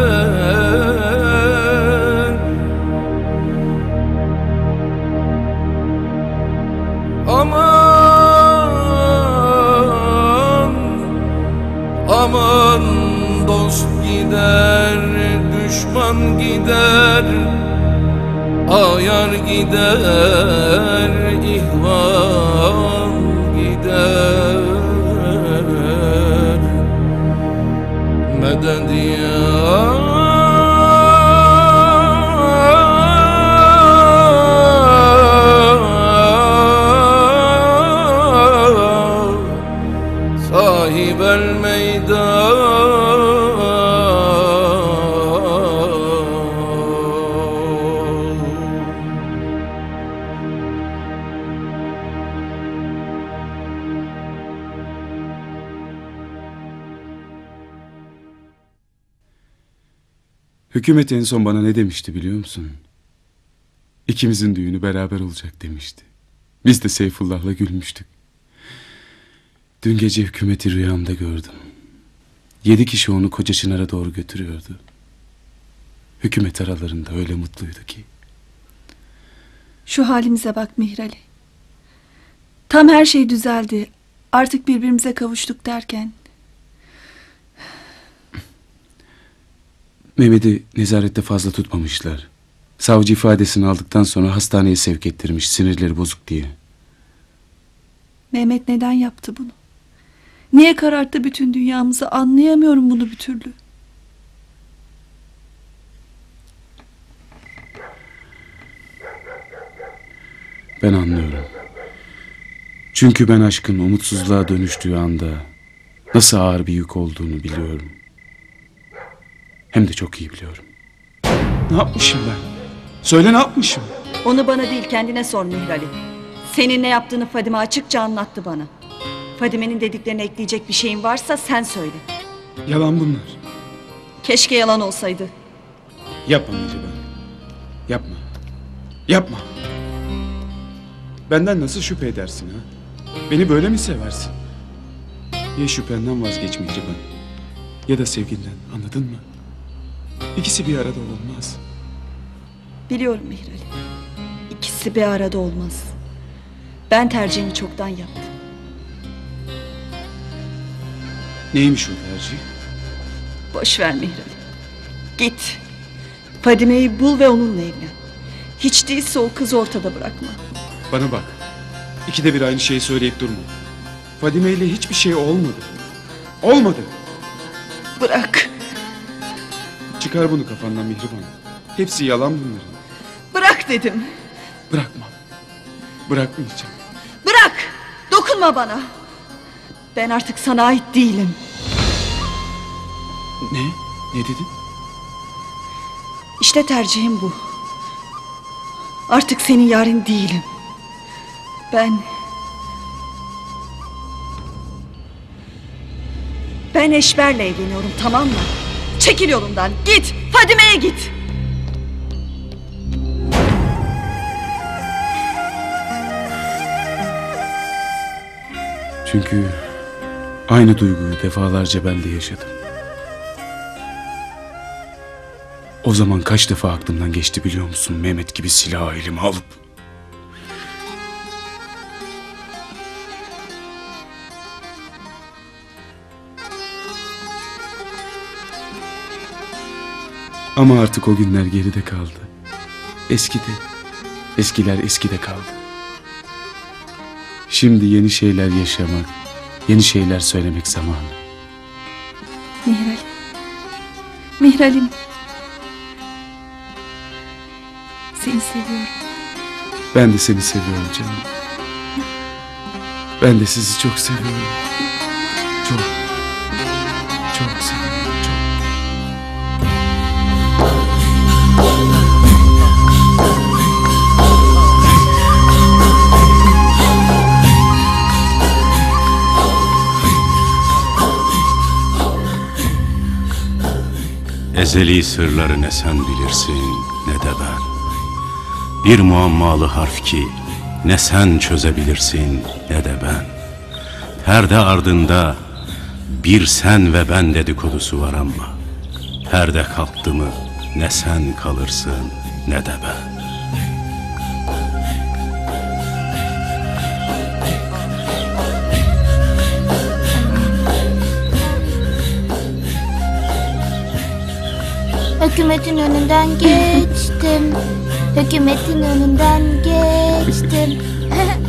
Aman, aman, dost gider, düşman gider, ayar gider, ihvan gider. Medet ya sahib el meydan. Hükümet en son bana ne demişti biliyor musun? İkimizin düğünü beraber olacak demişti. Biz de Seyfullah'la gülmüştük. Dün gece hükümeti rüyamda gördüm. Yedi kişi onu Koca Çınar'a doğru götürüyordu. Hükümet aralarında öyle mutluydu ki. Şu halimize bak Mihrali. Tam her şey düzeldi. Artık birbirimize kavuştuk derken. Mehmet'i nezarette fazla tutmamışlar. Savcı ifadesini aldıktan sonra hastaneye sevk ettirmiş, sinirleri bozuk diye. Mehmet neden yaptı bunu? Niye kararttı bütün dünyamızı? Anlayamıyorum bunu bir türlü. Ben anlıyorum. Çünkü ben aşkın umutsuzluğa dönüştüğü anda nasıl ağır bir yük olduğunu biliyorum. Hem de çok iyi biliyorum. Ne yapmışım ben? Söyle ne yapmışım? Onu bana değil kendine sor Mihrali. Senin ne yaptığını Fadime açıkça anlattı bana. Fadime'nin dediklerine ekleyecek bir şeyin varsa sen söyle. Yalan bunlar. Keşke yalan olsaydı. Yapma Mihriban. Yapma. Yapma. Benden nasıl şüphe edersin ha? Beni böyle mi seversin? Ya şüphenden vazgeç Mihriban, ya da sevginden, anladın mı? İkisi bir arada olmaz. Biliyorum Mihrali. İkisi bir arada olmaz. Ben tercihimi çoktan yaptım. Neymiş o tercih? Boş ver Mihrali. Git. Fadime'yi bul ve onunla evlen. Hiç değilse o kızı ortada bırakma. Bana bak. İkide bir aynı şeyi söyleyip durma. Fadime ile hiçbir şey olmadı. Olmadı. Bırak. Çıkar bunu kafandan Mihriban. Hepsi yalan bunların. Bırak dedim. Bırakmam. Bırakmayacağım. Bırak. Dokunma bana. Ben artık sana ait değilim. Ne? Ne dedin? İşte tercihim bu. Artık senin yarın değilim. Ben... Ben Eşber'le evleniyorum, tamam mı? Çekil yolundan, git! Fadime'ye git! Çünkü aynı duyguyu defalarca ben de yaşadım. O zaman kaç defa aklımdan geçti biliyor musun? Mehmet gibi silahı elime alıp. Ama artık o günler geride kaldı. Eskide. Eskiler eskide kaldı. Şimdi yeni şeyler yaşamak, yeni şeyler söylemek zamanı. Mihralim. Mihralim. Seni seviyorum. Ben de seni seviyorum canım. Ben de sizi çok seviyorum. Çok. Çok seviyorum. Ezeli sırları ne sen bilirsin ne de ben. Bir muammalı harf ki ne sen çözebilirsin ne de ben. Perde ardında bir sen ve ben dedikodusu var ama perde kalktı mı ne sen kalırsın ne de ben. Hükümetin önünden geçtim. Hükümetin önünden geçtim.